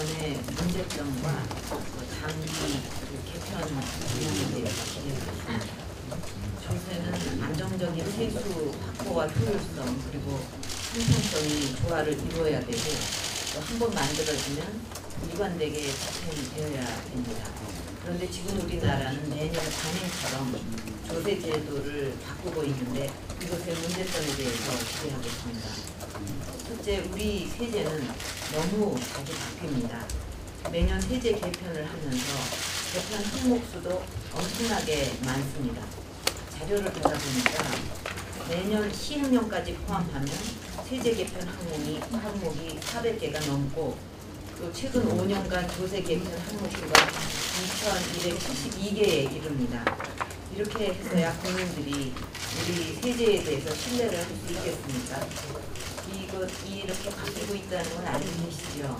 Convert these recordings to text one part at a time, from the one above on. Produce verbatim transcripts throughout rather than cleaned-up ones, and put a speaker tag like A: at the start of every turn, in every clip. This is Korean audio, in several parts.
A: 개편의 문제점과 단기 개편 방향에 대해서 기대했습니다. 조세는 안정적인 세수 확보와 효율성 그리고 형평성이 조화를 이루어야 되고 또 한 번 만들어지면 일관되게 집행되어야 됩니다. 그런데 지금 우리나라는 매년 관행처럼 조세 제도를 바꾸고 있는데 이것의 문제점에 대해서 기대하겠습니다. 첫째, 우리 세제는 너무 자주 바뀝니다. 매년 세제 개편을 하면서 개편 항목 수도 엄청나게 많습니다. 자료를 받아보니까 내년 시행령까지 포함하면 세제 개편 항목이, 항목이 사백 개가 넘고 또 최근 오 년간 조세 개편 항목 수가 이천이백칠십이 개에 이릅니다. 이렇게 해서야 국민들이 우리 세제에 대해서 신뢰를 할 수 있겠습니까? 이것, 이렇게 바뀌고 있다는 건 알고 계시죠?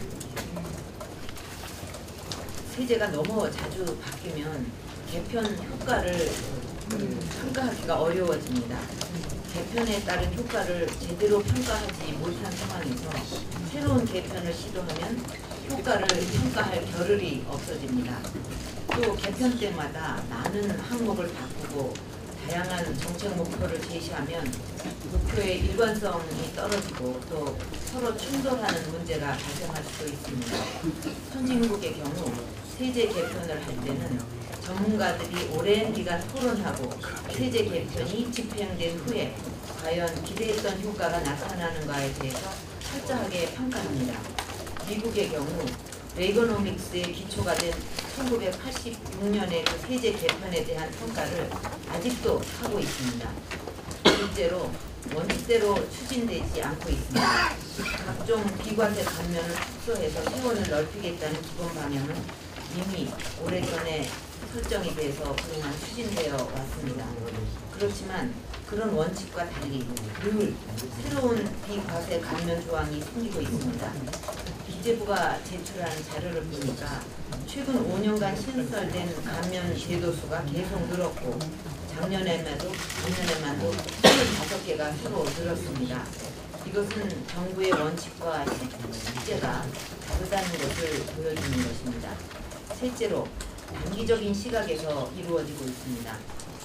A: 세제가 너무 자주 바뀌면 개편 효과를 평가하기가 어려워집니다. 개편에 따른 효과를 제대로 평가하지 못한 상황에서 새로운 개편을 시도하면 효과를 평가할 겨를이 없어집니다. 또 개편 때마다 많은 항목을 바꾸고 다양한 정책 목표를 제시하면 목표의 일관성이 떨어지고 또 서로 충돌하는 문제가 발생할 수도 있습니다. 선진국의 경우 세제 개편을 할 때는 전문가들이 오랜 기간 토론하고 세제 개편이 집행된 후에 과연 기대했던 효과가 나타나는가에 대해서 철저하게 평가합니다. 미국의 경우 레이거노믹스의 기초가 된 천구백팔십육 년의 그 세제 개편에 대한 평가를 아직도 하고 있습니다. 실제로 원칙대로 추진되지 않고 있습니다. 각종 비과세 감면을 축소해서 세원을 넓히겠다는 기본 방향은 이미 오래전에 설정이 돼서 그동안 추진되어 왔습니다. 그렇지만 그런 원칙과 달리 늘 새로운 비과세 감면 조항이 생기고 있습니다. 기재부가 제출한 자료를 보니까 최근 오 년간 신설된 감면 제도수가 계속 늘었고 작년에만도 작년에만도 이십오 개가 새로 늘었습니다. 이것은 정부의 원칙과 실제가 다르다는 것을 보여주는 것입니다. 셋째로 단기적인 시각에서 이루어지고 있습니다.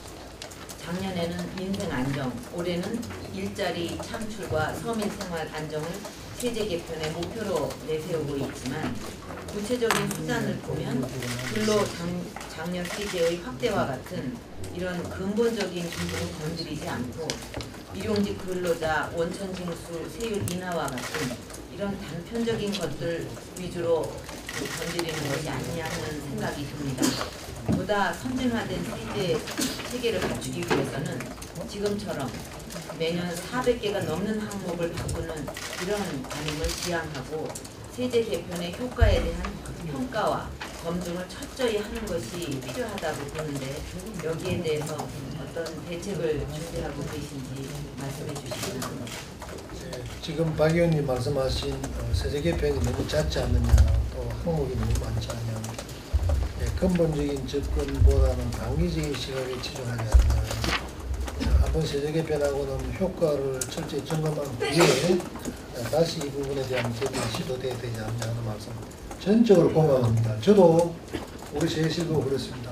A: 작년에는 민생 안정, 올해는 일자리 창출과 서민 생활 안정을 세제 개편의 목표로 내세우고 있지만 구체적인 수단을 보면 근로 장려 세제의 확대와 같은 이런 근본적인 기준을 건드리지 않고 일용직 근로자 원천 징수 세율 인하와 같은 이런 단편적인 것들 위주로 건드리는 것이 아니냐 하는 생각이 듭니다. 보다 선진화된 세제 체계를 갖추기 위해서는 지금처럼 매년 사백 개가 넘는 항목을 바꾸는 이런 관행을 지향하고 세제 개편의 효과에 대한 평가와 검증을 철저히 하는 것이 필요하다고 보는데 여기에 대해서 어떤 대책을 준비하고 계신지 말씀해 주시기 바랍니다.
B: 지금 박 의원님 말씀하신 어, 세제 개편이 너무 잦지 않느냐, 또 항목이 너무 많지 않느냐, 네, 근본적인 접근보다는 단기적인 시각에 치중하지 않느냐. 한번 세제 개편하고는 효과를 철저히 점검한 후에 다시 이 부분에 대한 개편이 시도돼야 되지 않느냐 하는 말씀 전적으로 공감합니다. 저도 우리 제실도 그렇습니다.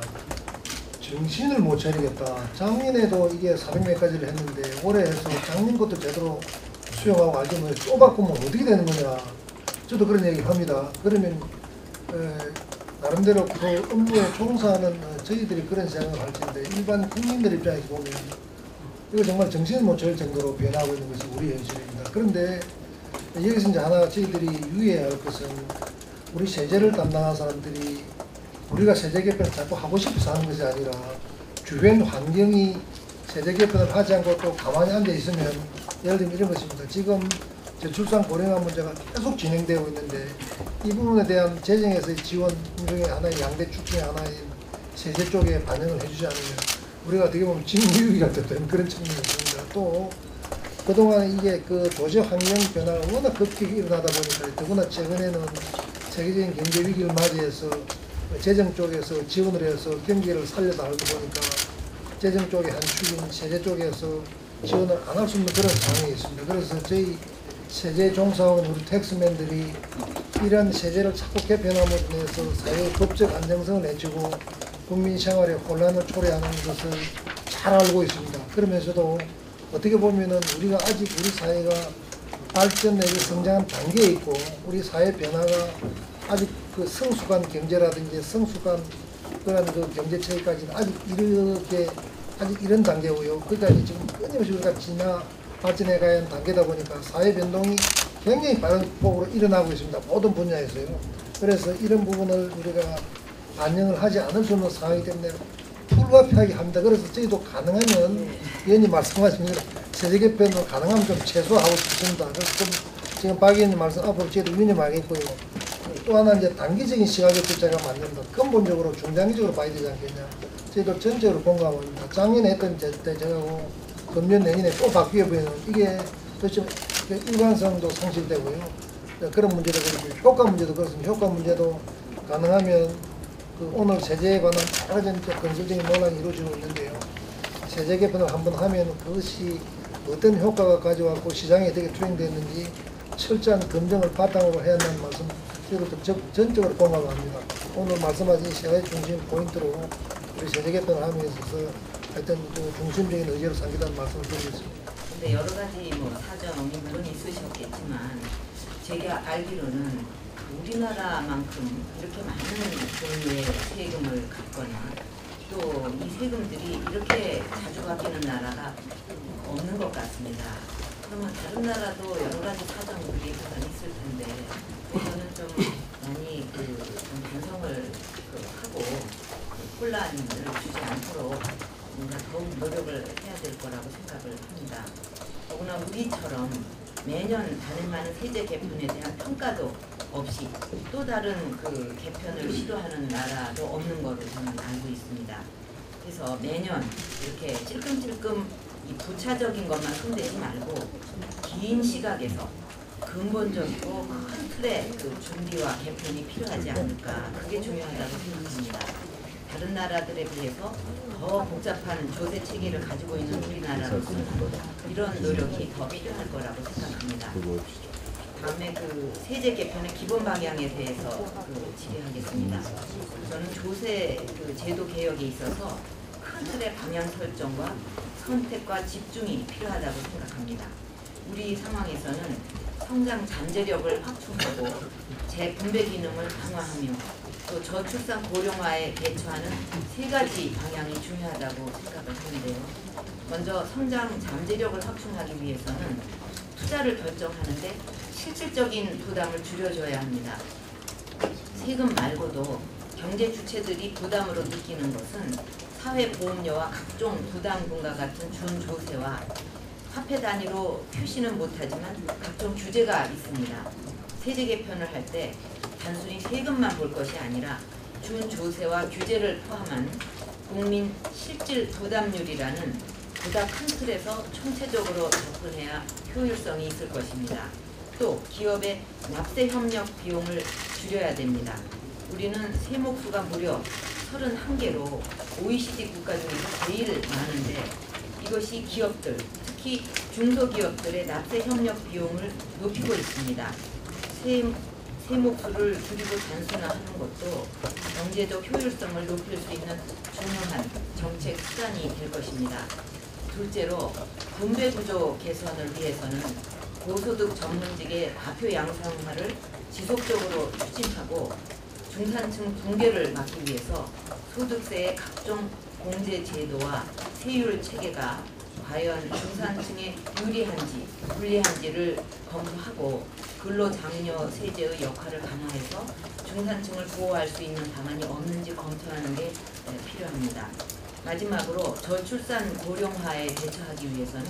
B: 정신을 못 차리겠다. 작년에도 이게 사백 몇 가지를 했는데 올해 해서 작년 것도 제대로 수용하고 알지 뭐 또 바꾸면 어떻게 되는 거냐. 저도 그런 얘기 합니다. 그러면 에, 나름대로 그 업무에 종사하는 어, 저희들이 그런 생각을 할 텐데 일반 국민들 입장에서 보면 이거 정말 정신을 못 차릴 정도로 변하고 있는 것이 우리 현실입니다. 그런데 여기서 이제 하나 저희들이 유의해야 할 것은 우리 세제를 담당하는 사람들이 우리가 세제 개편을 자꾸 하고 싶어서 하는 것이 아니라 주변 환경이 세제 개편을 하지 않고 또 가만히 앉아 있으면 예를 들면 이런 것입니다. 지금 저출산 고령화 문제가 계속 진행되고 있는데 이 부분에 대한 재정에서의 지원 중에 하나의 양대 축 중에 하나인 세제 쪽에 반영을 해주지 않으면 우리가 어떻게 보면 직무유기가 되는 그런 측면이 있습니다. 또 그동안 이게 그 도시 환경 변화가 워낙 급격히 일어나다 보니까 더구나 최근에는 세계적인 경제 위기를 맞이해서 재정 쪽에서 지원을 해서 경기를 살려나가다 보니까 재정 쪽의 한 축인 세제 쪽에서 지원을 안 할 수 있는 그런 상황이 있습니다. 그래서 저희 세제 종사원 우리 텍스맨들이 이런 세제를 자꾸 개편함으로 인해서 사회의 법적 안정성을 해치고 국민 생활에 혼란을 초래하는 것을 잘 알고 있습니다. 그러면서도 어떻게 보면은 우리가 아직 우리 사회가 발전 내지 성장한 단계에 있고 우리 사회 변화가 아직 그 성숙한 경제라든지 성숙한 그런 그 경제 체계까지는 아직 이렇게 아직 이런 단계고요. 그까지 지금 끊임없이 우리가 진화 발전해 가야 하는 단계다 보니까 사회 변동이 굉장히 빠른 폭으로 일어나고 있습니다. 모든 분야에서요. 그래서 이런 부분을 우리가 반영을 하지 않을 수 없는 상황이기 때문에 불가피하게 합니다. 그래서 저희도 가능하면 의원님 말씀하신 대로 세제 개편도 가능하면 좀 최소화하고 싶습니다. 그래서 좀 지금 박 의원님 말씀 앞으로 저희도 유념하겠고요. 또 하나 이제 단기적인 시각의 투자가 맞는다. 근본적으로 중장기적으로 봐야 되지 않겠냐. 저희도 전적으로 공감합니다. 작년에 했던 때 제가고 금년 내년에 또 바뀌어 보이는 이게 도대체 일관성도 상실되고요. 그런 문제도 그렇고 효과 문제도 그렇습니다. 효과 문제도 가능하면 그 오늘 세제에 관한 여러 가지 건설적인 논란이 이루어지고 있는데요. 세제 개편을 한번 하면 그것이 어떤 효과가 가져왔고 시장에 어떻게 투영됐는지 철저한 검증을 바탕으로 해야 한다는 말씀 저희도 전적으로 공감합니다. 오늘 말씀하신 시장의 중심 포인트로 우리 세제 개편을 함에 있어서 하여튼 그 중심적인 의지로 삼겠다는 말씀을 드리겠습니다.
A: 근데 여러 가지 뭐 사정이 물론 있으셨겠지만 제가 알기로는 우리나라만큼 이렇게 많은 종류의 세금을 걷거나 또 이 세금들이 이렇게 자주 바뀌는 나라가 없는 것 같습니다. 그러면 다른 나라도 여러 가지 사정들이 다 있을 텐데 저는 좀 많이 그 좀 반성을 그 하고 혼란을 주지 않도록 뭔가 더욱 노력을 해야 될 거라고 생각을 합니다. 더구나 우리처럼 매년 다른 많은 세제 개편에 대한 평가도 없이 또 다른 그 개편을 시도하는 나라도 없는 거로 저는 알고 있습니다. 그래서 매년 이렇게 찔끔찔끔 이 부차적인 것만 손대지 말고 긴 시각에서 근본적이고 큰 틀의 그 준비와 개편이 필요하지 않을까, 그게 중요하다고 생각합니다. 다른 나라들에 비해서 더 복잡한 조세 체계를 가지고 있는 우리나라로서는 이런 노력이 더 필요할 거라고 생각합니다. 다음에 그 세제 개편의 기본 방향에 대해서 그 질의하겠습니다. 저는 조세 그 제도 개혁에 있어서 큰 틀의 방향 설정과 선택과 집중이 필요하다고 생각합니다. 우리 상황에서는 성장 잠재력을 확충하고 재분배 기능을 강화하며 또 저출산 고령화에 대처하는 세 가지 방향이 중요하다고 생각을 하는데요. 먼저 성장 잠재력을 확충하기 위해서는 투자를 결정하는데 실질적인 부담을 줄여줘야 합니다. 세금 말고도 경제 주체들이 부담으로 느끼는 것은 사회보험료와 각종 부담금과 같은 준조세와 화폐 단위로 표시는 못하지만 각종 규제가 있습니다. 세제 개편을 할 때 단순히 세금만 볼 것이 아니라 준조세와 규제를 포함한 국민 실질 부담률이라는 보다 큰 틀에서 총체적으로 접근해야 효율성이 있을 것입니다. 또 기업의 납세 협력 비용을 줄여야 됩니다. 우리는 세목수가 무려 서른한 개로 오이시디 국가 중에서 제일 많은데 이것이 기업들, 특히 중소기업들의 납세 협력 비용을 높이고 있습니다. 세, 세목수를 줄이고 단순화하는 것도 경제적 효율성을 높일 수 있는 중요한 정책 수단이 될 것입니다. 둘째로 분배구조 개선을 위해서는 고소득 전문직의 과표 양성화를 지속적으로 추진하고 중산층 붕괴를 막기 위해서 소득세의 각종 공제 제도와 세율 체계가 과연 중산층에 유리한지 불리한지를 검토하고 근로장려 세제의 역할을 강화해서 중산층을 보호할 수 있는 방안이 없는지 검토하는 게 필요합니다. 마지막으로 저출산 고령화에 대처하기 위해서는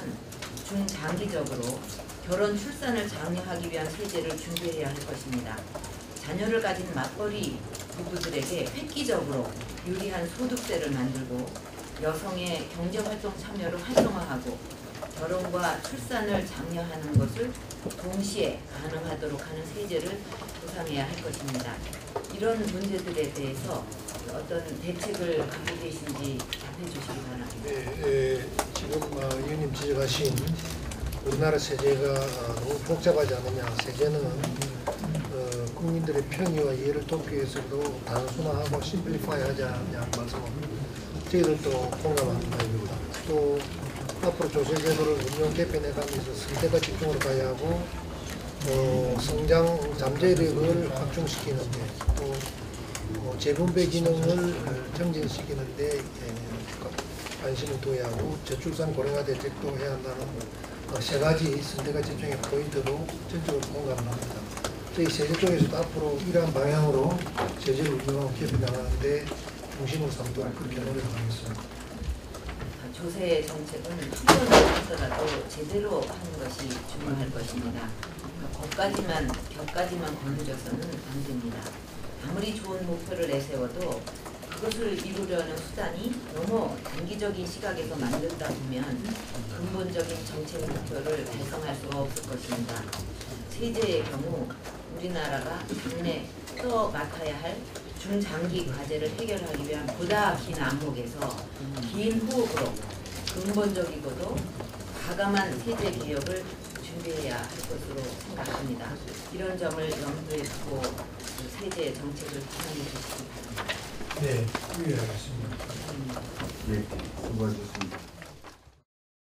A: 중장기적으로 결혼 출산을 장려하기 위한 세제를 준비해야 할 것입니다. 자녀를 가진 맞벌이 부부들에게 획기적으로 유리한 소득세를 만들고 여성의 경제활동 참여를 활성화하고 결혼과 출산을 장려하는 것을 동시에 가능하도록 하는 세제를 구상해야 할 것입니다. 이런 문제들에 대해서 어떤 대책을 갖고 계신지 답해 주시기 바랍니다.
B: 네, 네, 지금 어, 의원님 지적하신 우리나라 세제가 어, 너무 복잡하지 않느냐. 세제는 어, 국민들의 편의와 이해를 돕기 위해서도 단순화하고 심플리파이 하자는 말씀을 저희들도 공감합니다. 이겁니다. 또 앞으로 조세제도를 운영 개편해 가면서 선택과 집중으로 가야 하고 어, 성장 잠재력을 확충시키는데 또 어, 재분배 기능을 정진시키는데 예, 관심을 둬야 하고 저출산 고령화 대책도 해야 한다는 어, 세 가지 선택과 집중의 포인트도 전적으로 공감을 합니다. 저희 세제 쪽에서도 앞으로 이러한 방향으로 세제를 운영하고 개편해 나가는데 중심으로 삼도록 그렇게 노력하겠습니다.
A: 조세 정책은 한 번을 하더라도 제대로 하는 것이 중요할 것입니다. 그러니까 거기까지만 격까지만 거느져서는 안 됩니다. 아무리 좋은 목표를 내세워도 그것을 이루려는 수단이 너무 단기적인 시각에서 만든다 보면 근본적인 정책 목표를 달성할 수가 없을 것입니다. 세제의 경우 우리나라가 당내 또 맡아야 할 중장기 과제를 해결하기 위한 보다 긴 안목에서 긴 호흡으로 근본적이고도 과감한 세제 개혁을 준비해야 할 것으로 생각합니다. 이런 점을 염두에 두고 세제 정책을 구상해 주시기 바랍니다.
B: 네, 이해하겠습니다.
C: 예, 수고하셨습니다.